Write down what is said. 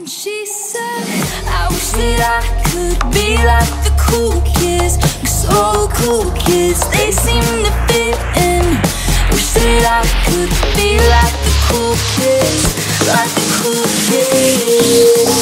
She said, I wish that I could be like the cool kids, 'cause all cool kids, they seem to fit in. Wish that I could be like the cool kids, like the cool kids.